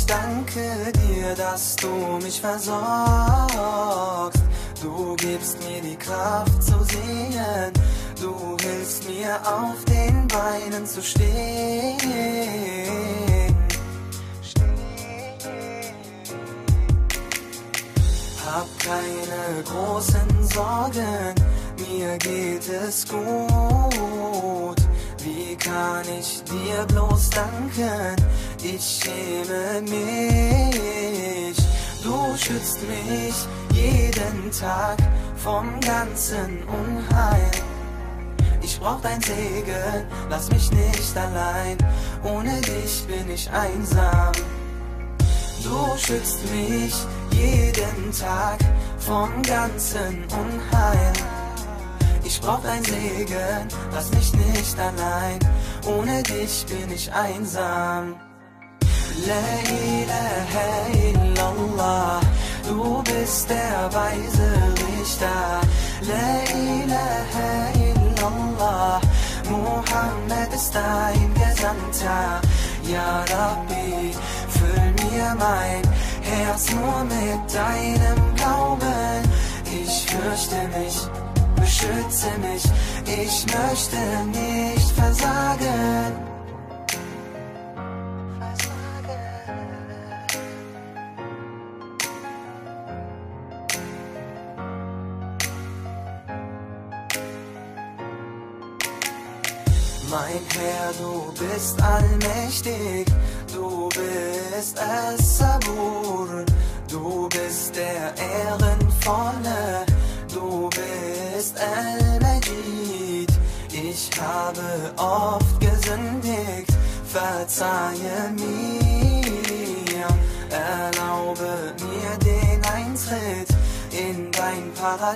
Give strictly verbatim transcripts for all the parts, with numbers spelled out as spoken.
danke dir, dass du mich versorgst. Du gibst mir die Kraft zu sehen, du hilfst mir auf den Beinen zu stehen. Hab keine großen Sorgen, mir geht es gut. Wie kann ich dir bloß danken? Ich schäme mich. Du schützt mich jeden Tag vom ganzen Unheil. Ich brauch dein Segen, lass mich nicht allein. Ohne dich bin ich einsam. Du schützt mich jeden Tag vom ganzen Unheil. Ich brauch dein Segen, lass mich nicht allein. Ohne dich bin ich einsam. La ilaha illallah, du bist der weise Richter. La ilaha illallah, Muhammad ist dein Gesandter. Ja Rabbi, füll mir mein Herz nur mit deinem Glauben. Ich fürchte mich, beschütze mich, ich möchte nicht versagen. Mein Herr, du bist allmächtig, du bist As-Sabur, du bist der Ehrenvolle, du bist Al-Majid. Ich habe oft gesündigt, verzeihe mir, erlaube mir den Eintritt in dein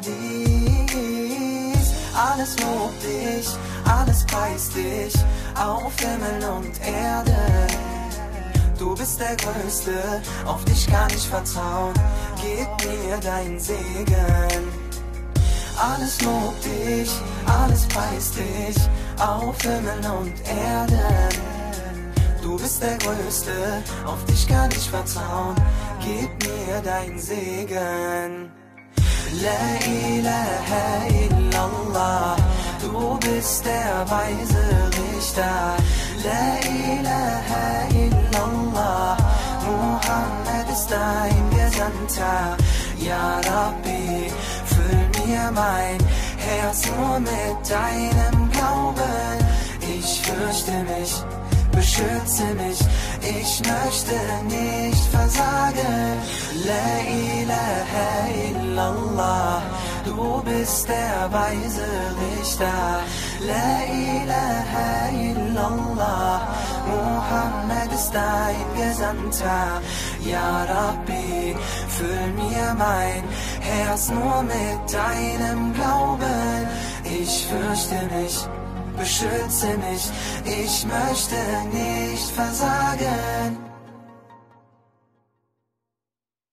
Paradies. Alles lobt dich, alles preist dich, auf Himmel und Erde. Du bist der Größte, auf dich kann ich vertrauen, gib mir dein Segen. Alles lobt dich, alles preist dich, auf Himmel und Erde. Du bist der Größte, auf dich kann ich vertrauen, gib mir dein Segen. La ilaha illallah, du bist der weise Richter. La ilaha illallah, Muhammad ist dein Gesandter. Ja Rabbi, füll mir mein Herz nur mit deinem Glauben. Ich fürchte mich, beschütze mich, ich möchte nicht versagen. La ilaha illallah, du bist der weise Richter. La ilaha illallah, Muhammad ist dein Gesandter. Ja Rabbi, füll mir mein Herz nur mit deinem Glauben. Ich fürchte mich, beschütze mich, ich möchte nicht versagen.